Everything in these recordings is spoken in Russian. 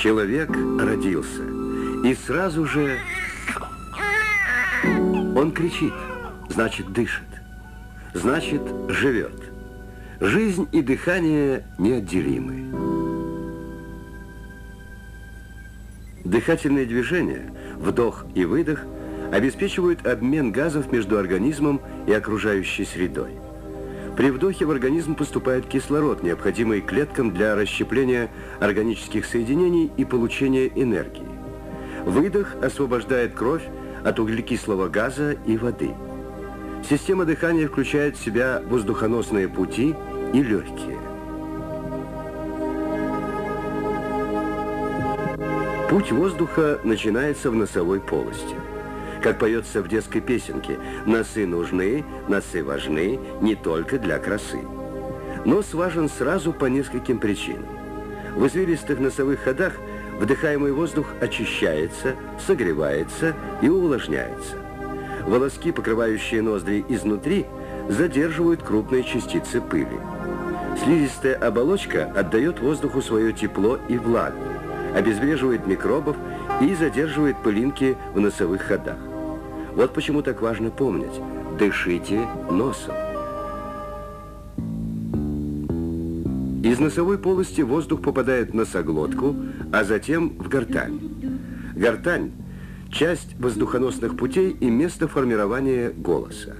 Человек родился, и сразу же он кричит, значит, дышит, значит, живет. Жизнь и дыхание неотделимы. Дыхательные движения, вдох и выдох, обеспечивают обмен газов между организмом и окружающей средой. При вдохе в организм поступает кислород, необходимый клеткам для расщепления органических соединений и получения энергии. Выдох освобождает кровь от углекислого газа и воды. Система дыхания включает в себя воздухоносные пути и легкие. Путь воздуха начинается в носовой полости. Как поется в детской песенке, носы нужны, носы важны не только для красы. Нос важен сразу по нескольким причинам. В извилистых носовых ходах вдыхаемый воздух очищается, согревается и увлажняется. Волоски, покрывающие ноздри изнутри, задерживают крупные частицы пыли. Слизистая оболочка отдает воздуху свое тепло и влагу, обезвреживает микробов и задерживает пылинки в носовых ходах. Вот почему так важно помнить: дышите носом. Из носовой полости воздух попадает в носоглотку, а затем в гортань. Гортань – часть воздухоносных путей и место формирования голоса.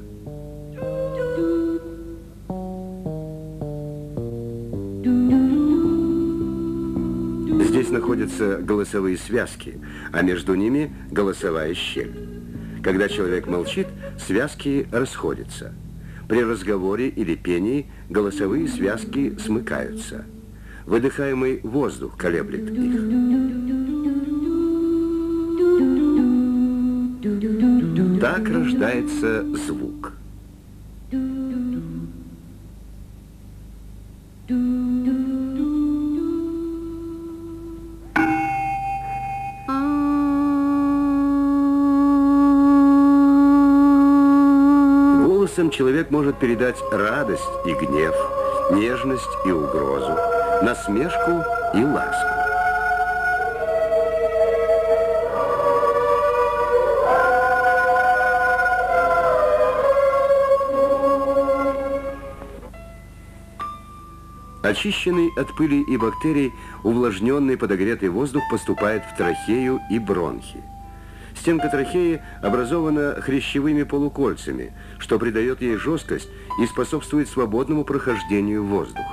Здесь находятся голосовые связки, а между ними голосовая щель. Когда человек молчит, связки расходятся. При разговоре или пении голосовые связки смыкаются. Выдыхаемый воздух колеблет их. Так рождается звук. Голосом человек может передать радость и гнев, нежность и угрозу, насмешку и ласку. Очищенный от пыли и бактерий, увлажненный подогретый воздух поступает в трахею и бронхи. Стенка трахеи образована хрящевыми полукольцами, что придает ей жесткость и способствует свободному прохождению воздуха.